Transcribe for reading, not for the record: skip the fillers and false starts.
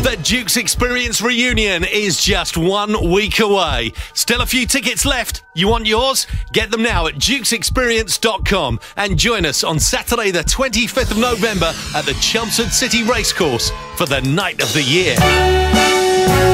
The Dukes Experience reunion is just 1 week away. Still a few tickets left. You want yours? Get them now at dukesexperience.com and join us on Saturday the 25th of November at the Chelmsford City Racecourse for the Night of the Year.